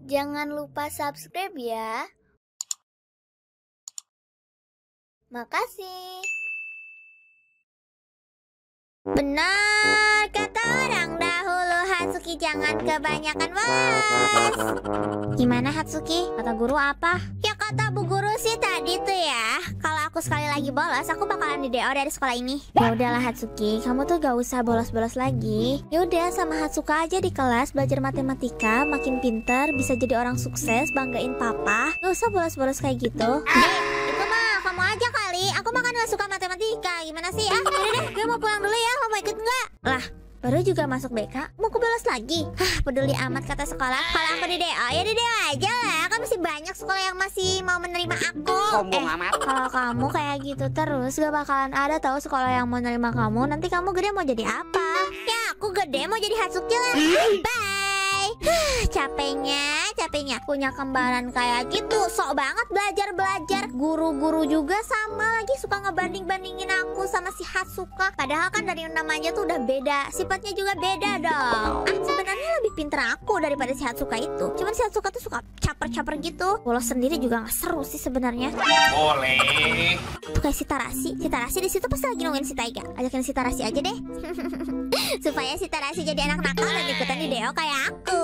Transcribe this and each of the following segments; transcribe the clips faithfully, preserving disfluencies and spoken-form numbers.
Jangan lupa subscribe ya. Makasih. Benar kata orang dahulu, Hatsuki jangan kebanyakan bolos. Gimana Hatsuki? Kata guru apa? Ya kata bu guru sih tadi tuh ya, kalau aku sekali lagi bolos, aku bakalan di D O dari sekolah ini. Ya udahlah Hatsuki, kamu tuh gak usah bolos-bolos lagi. Ya udah sama Hatsuka aja di kelas belajar matematika, makin pintar, bisa jadi orang sukses, banggain papa. Gak usah bolos-bolos kayak gitu. Dek, itu mah kamu aja kali. Aku mah kan gak suka matematika. Gimana sih? Ah, udah deh, gue mau pulang dulu ya. Lo mau ikut nggak? Lah, baru juga masuk B K, mau ke bolos lagi? Hah, peduli amat kata sekolah. Kalau aku di D O, ya di D O aja lah. Kan masih banyak sekolah yang masih mau menerima aku. Sombong eh, amat. Kalau kamu kayak gitu terus, gak bakalan ada tahu sekolah yang mau menerima kamu. Nanti kamu gede mau jadi apa? Ya, aku gede mau jadi Hatsuki lah. Bye. Huh, capeknya, capeknya punya kembaran kayak gitu. Sok banget belajar-belajar. Guru-guru juga sama lagi suka ngebanding-bandingin aku sama si Hatsuka. Padahal kan dari namanya tuh udah beda, sifatnya juga beda dong. Ah, sebenarnya lebih pinter aku daripada si Hatsuka itu. Cuman si Hatsuka tuh suka caper-caper gitu. Bolos sendiri juga gak seru sih sebenarnya. Boleh. Tuh kayak si Tarasi, si Tarasi di situ pasti lagi nungguin si Taiga. Ajakin si Tarasi aja deh. Supaya si Tarasi jadi anak nakal dan ikutan di D O kayak aku.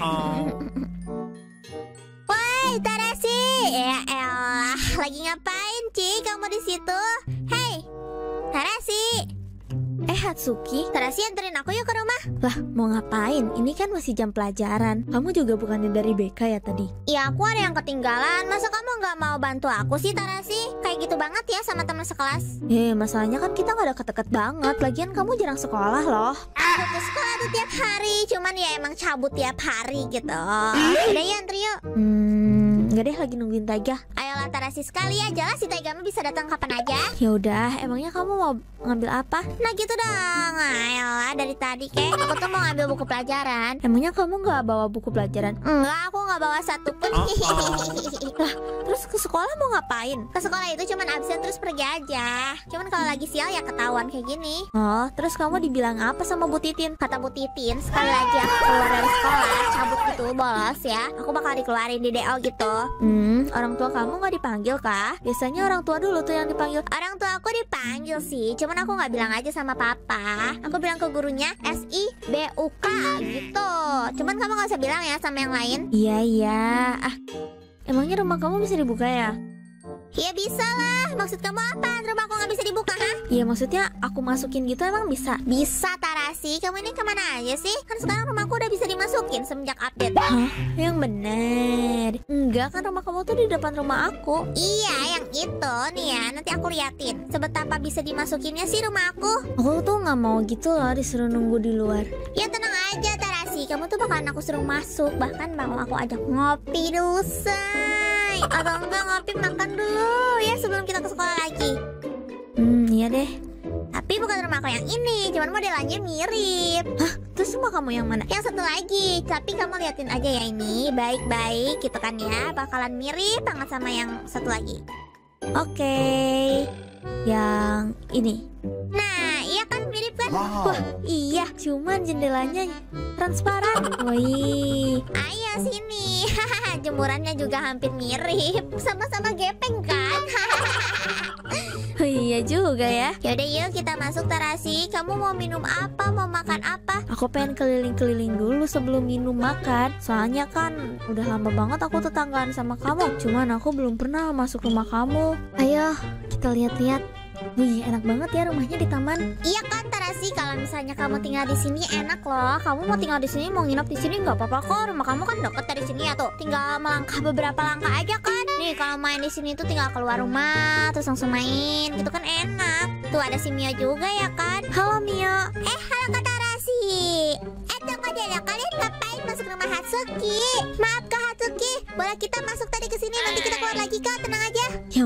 Woi Tarasi, ya elah, lagi ngapain Ci kamu di situ? Hei, Tarasi. Eh Hatsuki, Tarasi anterin aku yuk ke rumah. Lah mau ngapain? Ini kan masih jam pelajaran. Kamu juga bukannya dari B K ya tadi? Ya aku ada yang ketinggalan. Masa kamu nggak mau bantu aku sih Tarasi? Kayak gitu banget ya sama teman sekelas. Eh masalahnya kan kita nggak deket-deket banget. Lagian kamu jarang sekolah loh. Aku tuh sekolah tuh tiap hari. Cuman ya emang cabut tiap hari gitu. Udah ya antri yuk. Hmm, nggak deh, lagi nungguin Taiga. Ayolah Tarasi, sekali aja lah si Taiga mah bisa datang kapan aja. Ya udah, emangnya kamu mau ngambil apa? Nah gitu dong. Ayolah dari tadi kek aku tuh mau ngambil buku pelajaran. Emangnya kamu nggak bawa buku pelajaran? Enggak, aku nggak bawa satu pun. Lah, terus ke sekolah mau ngapain? Ke sekolah itu cuman absen terus pergi aja. Cuman kalau lagi sial ya ketahuan kayak gini. Oh, terus kamu dibilang apa sama Bu Titin? Kata Bu Titin, sekali lagi aku keluar dari sekolah, cabut gitu, bolos ya, aku bakal dikeluarin di D O gitu. Hmm, orang tua kamu nggak dipanggil kah? Biasanya orang tua dulu tuh yang dipanggil. Orang tua aku dipanggil sih, cuman aku nggak bilang aja sama papa. Aku bilang ke gurunya S I B U K gitu. Cuman kamu nggak usah bilang ya sama yang lain. Iya iya. Ah, emangnya rumah kamu bisa dibuka ya? Ya bisa lah. Maksud kamu apa? Rumah aku nggak bisa dibuka, ha? Iya maksudnya aku masukin gitu emang bisa? Bisa Tarasi. Kamu ini kemana aja sih? Kan sekarang rumahku udah bisa dimasukin semenjak update. Hah? Yang bener. Enggak kan, rumah kamu tuh di depan rumah aku. Iya yang itu nih ya. Nanti aku liatin sebetapa bisa dimasukinnya sih rumah aku. Aku tuh nggak mau gitu loh disuruh nunggu di luar. Ya tenang aja Tarasi. Kamu tuh bakalan aku suruh masuk. Bahkan mau aku ajak ngopi dulu say. Atau enggak ngopi makan dulu ya sebelum kita ke sekolah lagi. Hmm iya deh. Tapi bukan rumah aku yang ini, cuman modelannya mirip. Hah? Terus rumah kamu yang mana? Yang satu lagi. Tapi kamu liatin aja ya ini, baik-baik gitu kan ya. Bakalan mirip banget sama yang satu lagi. Oke okay. Yang ini. Nah iya kan mirip kan? Wow. Wah iya, cuman jendelanya transparan. Wih, ayo sini. Jemurannya juga hampir mirip. Sama-sama gepeng kan? Oh, iya juga ya. Yaudah yuk kita masuk Tarasi. Kamu mau minum apa? Mau makan apa? Aku pengen keliling-keliling dulu sebelum minum makan. Soalnya kan udah lama banget aku tetanggaan sama kamu. Cuman aku belum pernah masuk rumah kamu. Ayo kita lihat-lihat. Wih enak banget ya rumahnya di taman. Iya kan Tarasi, kalau misalnya kamu tinggal di sini enak loh. Kamu mau tinggal di sini, mau nginep di sini nggak apa-apa kok. Rumah kamu kan deket dari sini ya tuh. Tinggal melangkah beberapa langkah aja kan. Nih kalau main di sini tuh tinggal keluar rumah terus langsung main, gitu kan enak. Tuh ada si Mio juga ya kan. Halo Mio. Eh halo Kak Tarasi. Eh tunggu dulu, kalian ngapain masuk rumah Hatsuki? Maaf Kak Hatsuki, boleh kita masuk tadi ke sini, nanti kita keluar lagi Kak, tenang aja. Ya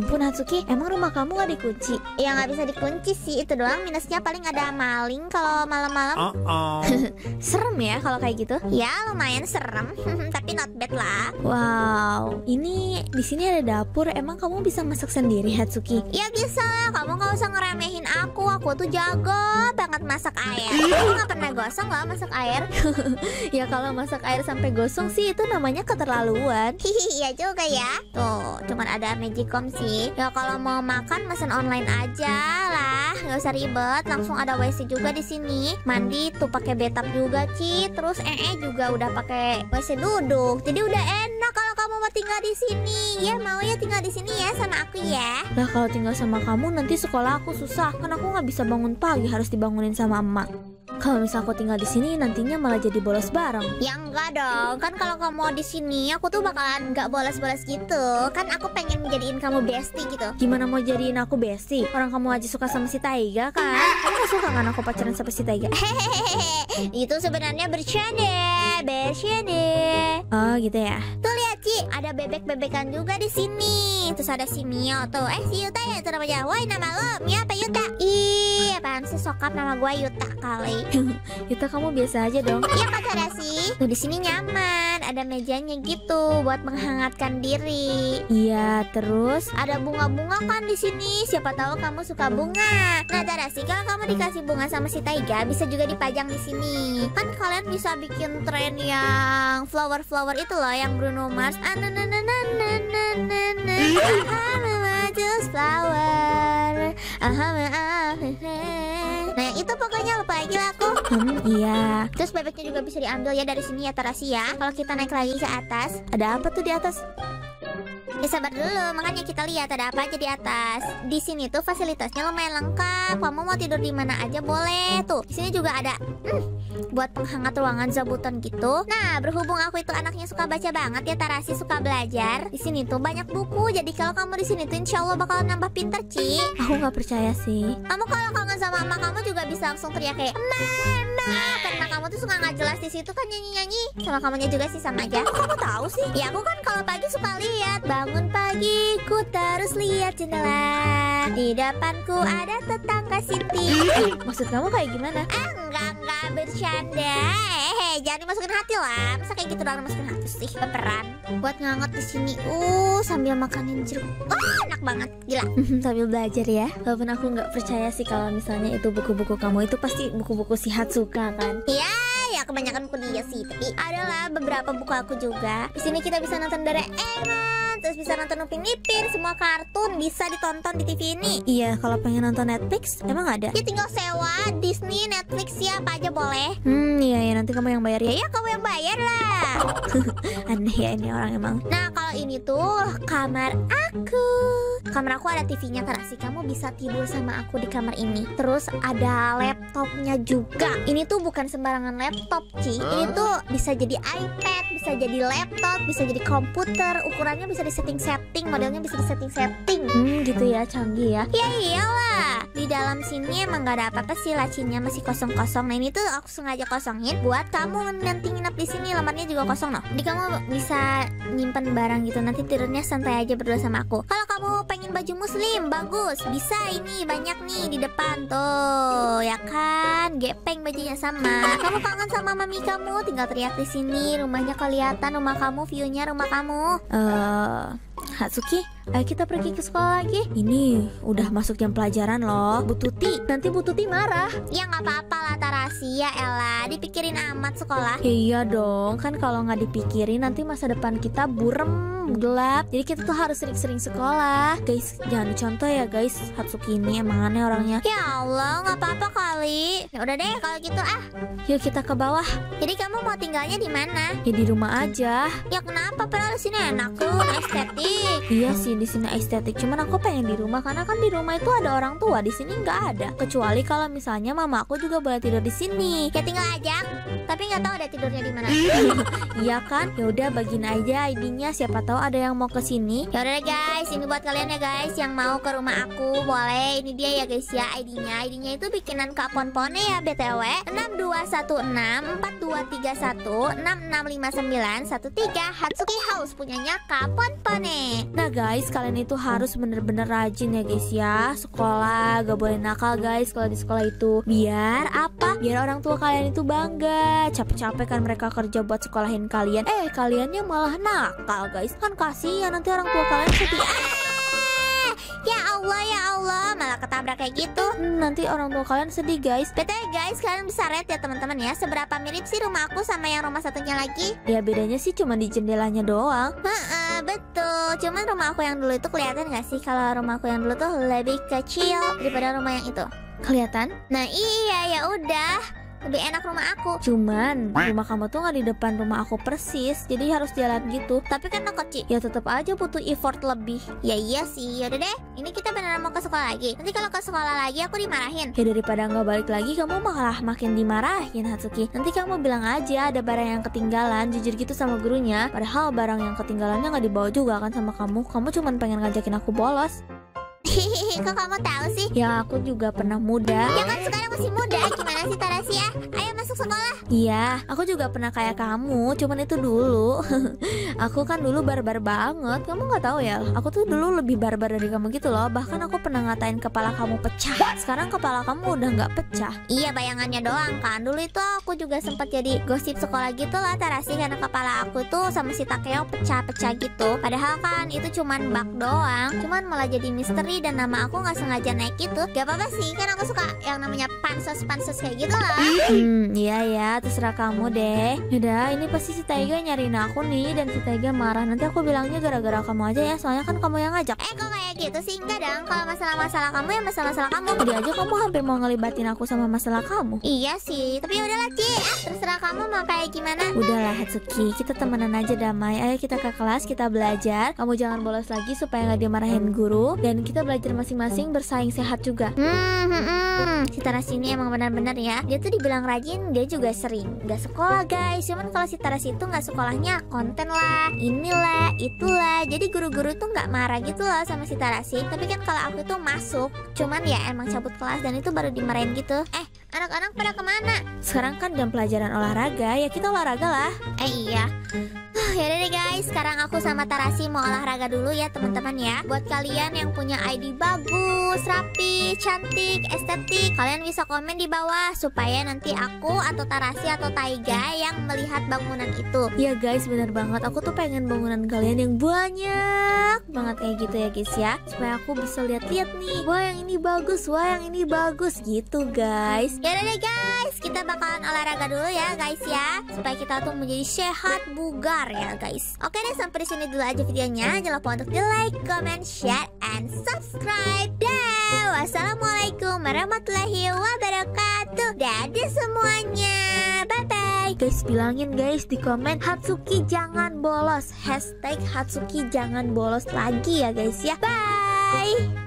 ampun Hatsuki, emang rumah kamu gak dikunci? Ya nggak bisa dikunci sih, itu doang minusnya, paling ada maling kalau malam-malam. Uh-oh. Serem ya kalau kayak gitu? Ya lumayan serem, tapi not bad lah. Wow, ini di sini ada dapur. Emang kamu bisa masak sendiri Hatsuki? Ya bisa lah, kamu gak usah ngeremehin aku. Aku tuh jago banget masak air. Aku gak pernah gosong loh masak air. Ya kalau masak air sampai gosong sih itu namanya keterlaluan. Hihi, iya juga ya. Tuh, cuman ada Magicom sih. Ya kalau mau makan mesen online aja lah, nggak usah ribet. Langsung ada W C juga di sini. Mandi tuh pakai bathtub juga, Ci. Terus ee juga udah pakai W C duduk. Jadi udah enak kalau kamu mau tinggal di sini. Ya mau ya tinggal di sini ya sama aku ya. Lah kalau tinggal sama kamu nanti sekolah aku susah. Kan aku nggak bisa bangun pagi, harus dibangunin sama emak. Kalau misal aku tinggal di sini nantinya malah jadi bolos bareng. Ya enggak dong, kan kalau kamu di sini aku tuh bakalan nggak bolos-bolos gitu. Kan aku pengen jadiin kamu bestie gitu. Gimana mau jadiin aku bestie? Orang kamu aja suka sama si Taiga kan? Kamu gak suka kan aku pacaran sama si Taiga? Hehehe, itu sebenarnya bercanda, bercanda. Oh gitu ya. Tuh lihat Ci, ada bebek-bebekan juga di sini. Terus ada si Mio tuh. Eh si Yuta ya itu namanya. Woi nama lo Mio apa Yuta? Ih, apaan sih sokap nama gue Yuta kali. Yuta kamu biasa aja dong. Iya pacara sih. Tuh di sini nyaman, ada mejanya gitu buat menghangatkan diri. Iya, terus ada bunga-bunga kan di sini. Siapa tahu kamu suka bunga. Nah, Tarasi, kalau kamu dikasih bunga sama si Taiga bisa juga dipajang di sini. Kan kalian bisa bikin tren yang flower-flower itu loh, yang Bruno Mars. Flower. Nah yang itu pokoknya lupa lagi lah aku. Hmm iya. Terus bebeknya juga bisa diambil ya dari sini ya Tarasi ya. Kalau kita naik lagi ke atas, ada apa tuh di atas? Ya sabar dulu, makanya kita lihat ada apa aja di atas. Di sini tuh fasilitasnya lumayan lengkap. Kamu mau tidur di mana aja boleh. Tuh, di sini juga ada hmm, buat penghangat ruangan zabuton gitu. Nah, berhubung aku itu anaknya suka baca banget ya, Tarasi suka belajar. Di sini tuh banyak buku. Jadi kalau kamu di sini tuh insya Allah bakalan nambah pinter, Ci. Aku nggak percaya sih. Kamu kalau kangen sama emak kamu juga bisa langsung teriak kayak Mama. Karena kamu tuh suka nggak jelas di situ kan nyanyi-nyanyi. Sama kamunya juga sih sama aja. Kok kamu tahu sih? Ya aku kan kalau pagi suka lihat. Bangun pagi ku terus lihat jendela. Di depanku ada tetangga Siti. Maksud kamu kayak gimana? Ah, enggak enggak bercanda. Hehe, jangan dimasukin hati lah. Masa kayak gitu doang dimasukin hati sih, baperan. Buat ngangot di sini. Uh, sambil makanin jeruk. Oh, enak banget. Gila. Sambil belajar ya. Walaupun aku nggak percaya sih kalau misalnya itu buku-buku kamu itu pasti buku-buku si Hatsuka kan. Iya, ya kebanyakan buku dia sih, tapi adalah beberapa buku aku juga. Di sini kita bisa nonton Doraemon, terus bisa nonton Upin Ipin, semua kartun bisa ditonton di T V ini. Iya, kalau pengen nonton Netflix emang ada? Ya tinggal sewa Disney, Netflix ya, apa aja boleh. Hmm, iya ya, nanti kamu yang bayar ya. Ya kamu yang bayar lah. Aneh ya ini orang emang. Nah, kalau ini tuh kamar aku. Kamar aku ada T V-nya Tarasi. Kamu bisa tidur sama aku di kamar ini. Terus ada laptopnya juga. Ini tuh bukan sembarangan laptop, Ci. Ini tuh bisa jadi iPad, bisa jadi laptop, bisa jadi komputer. Ukurannya bisa disetting-setting, modelnya bisa disetting-setting. Hmm, gitu ya, canggih ya. Ya iyalah. Di dalam sini emang gak ada apa-apa sih, lacinya masih kosong-kosong. Nah ini tuh aku sengaja kosongin buat kamu nanti nginep di sini. Lamarnya juga kosong loh. Jadi kamu bisa nyimpen barang gitu. Nanti tidurnya santai aja berdua sama aku. Kalau kamu pengen baju muslim, bagus. Bisa ini banyak nih di depan tuh, ya kan? Gepeng bajunya sama. Kamu kangen sama mami kamu, tinggal teriak di sini. Rumahnya kelihatan, rumah kamu, view-nya rumah kamu. Eh, uh, Hatsuki, ayo kita pergi ke sekolah lagi. Ini udah masuk jam pelajaran loh, Bu Tuti. Nanti Bu Tuti marah. Ya nggak apa-apa lah Tarasi, ya Ella. Dipikirin amat sekolah. Ya, iya dong, kan kalau nggak dipikirin nanti masa depan kita burem, gelap. Jadi kita tuh harus sering-sering sekolah. Guys, jangan dicontoh ya guys. Hatsuki ini emang aneh orangnya. Ya Allah, nggak apa-apa kali. Ya udah deh kalau gitu ah. Yuk kita ke bawah. Jadi kamu mau tinggalnya di mana? Ya di rumah aja. Ya kenapa? Padahal di sini enak tuh, estetik. Iya sih di sini estetik. Cuman aku pengen di rumah karena kan di rumah itu ada orang tua. Di sini nggak ada. Kecuali kalau misalnya mama aku juga boleh tidur di sini. Ya tinggal aja. Tapi nggak tahu ada tidurnya di mana. Iya kan? Ya udah bagiin aja I D-nya. Siapa tahu ada yang mau ke sini. Ya udah deh guys, ini buat kalian ya guys yang mau ke rumah aku boleh. Ini dia ya guys ya I D-nya. I D-nya itu bikinan Kak Ponpone ya B T W. enam dua satu enam empat dua tiga satu enam enam lima sembilan satu tiga Hatsuki House punyanya Kak Ponpone. Nah guys, guys, kalian itu harus bener-bener rajin ya guys ya. Sekolah gak boleh nakal guys kalau di sekolah itu. Biar apa? Biar orang tua kalian itu bangga. Capek-capek kan mereka kerja buat sekolahin kalian, eh kaliannya malah nakal guys. Kan kasihan nanti orang tua kalian sedih. Ah, ya Allah ya Allah, malah ketabrak kayak gitu. Hmm, nanti orang tua kalian sedih guys. B T W guys, kalian bisa rate ya teman-teman ya, seberapa mirip sih rumah aku sama yang rumah satunya lagi? Ya bedanya sih cuma di jendelanya doang. Heeh, betul. Cuman rumah aku yang dulu itu kelihatan gak sih kalau rumah aku yang dulu tuh lebih kecil daripada rumah yang itu? Kelihatan? Nah iya, ya udah, lebih enak rumah aku. Cuman rumah kamu tuh nggak di depan rumah aku persis, jadi harus jalan gitu. Tapi kan aku kecil, ya tetap aja butuh effort lebih. Ya iya sih. Yaudah deh, ini kita beneran mau ke sekolah lagi. Nanti kalau ke sekolah lagi aku dimarahin. Ya daripada nggak balik lagi, kamu malah makin dimarahin Hatsuki. Nanti kamu bilang aja ada barang yang ketinggalan, jujur gitu sama gurunya. Padahal barang yang ketinggalannya nggak dibawa juga kan sama kamu. Kamu cuman pengen ngajakin aku bolos. Kok kamu tahu sih? Ya aku juga pernah muda. Ya kan sekarang masih muda. Gimana sih Tarasi ya? Ayo masuk sekolah. Iya, aku juga pernah kayak kamu. Cuman itu dulu. Aku kan dulu barbar banget. Kamu nggak tahu ya? Aku tuh dulu lebih barbar dari kamu gitu loh. Bahkan aku pernah ngatain kepala kamu pecah. Sekarang kepala kamu udah nggak pecah. Iya, bayangannya doang kan. Dulu itu aku juga sempat jadi gosip sekolah gitu lah Tarasi, karena kepala aku tuh sama si Takeo pecah-pecah gitu. Padahal kan itu cuman bug doang. Cuman malah jadi misteri dan nama aku nggak sengaja naik gitu. Gak apa-apa sih, kan aku suka yang namanya pansos-pansos kayak gitu lah. Hmm, iya ya, terserah kamu deh. Yaudah, ini pasti si Taiga nyariin aku nih, dan si Taiga marah. Nanti aku bilangnya gara-gara kamu aja ya, soalnya kan kamu yang ngajak. Eh kok kayak gitu sih? Enggak dong, kalau masalah-masalah kamu ya masalah-masalah kamu. Tadi aja kamu hampir mau ngelibatin aku sama masalah kamu. Iya sih, tapi udahlah Ci, ah, terserah kamu mau kayak gimana. Udahlah Hatsuki, kita temenan aja damai. Ayo kita ke kelas, kita belajar. Kamu jangan bolos lagi supaya nggak dimarahin guru. Dan kita belajar masing-masing bersaing sehat juga. Hmm, hmm, hmm. Si Tarasi ini emang benar-benar ya. Dia tuh dibilang rajin, dia juga sering nggak sekolah guys. Cuman kalau si Tarasi itu nggak sekolahnya konten lah, inilah, itulah. Jadi guru-guru tuh nggak marah gitu loh sama si Tarasi. Tapi kan kalau aku tuh masuk, cuman ya emang cabut kelas dan itu baru dimarahin gitu. Eh, anak-anak pada kemana? Sekarang kan jam pelajaran olahraga, ya kita olahraga lah. Eh iya. Yaudah deh guys, sekarang aku sama Tarasi mau olahraga dulu ya teman-teman ya. Buat kalian yang punya I D bagus, rapi, cantik, estetik, kalian bisa komen di bawah supaya nanti aku atau Tarasi atau Taiga yang melihat bangunan itu. Ya guys, bener banget, aku tuh pengen bangunan kalian yang banyak banget kayak gitu ya guys ya, supaya aku bisa lihat-lihat nih, wah yang ini bagus, wah yang ini bagus gitu guys. Yaudah deh guys, kita bakalan olahraga dulu ya guys ya, supaya kita tuh menjadi sehat, bugar ya guys. Oke deh, sampai di sini dulu aja videonya. Jangan lupa untuk di like, comment, share, and subscribe. Dah, wassalamualaikum warahmatullahi wabarakatuh. Dadah semuanya, bye bye. Guys, bilangin guys di komen Hatsuki jangan bolos, hashtag Hatsuki jangan bolos lagi ya guys ya. Bye.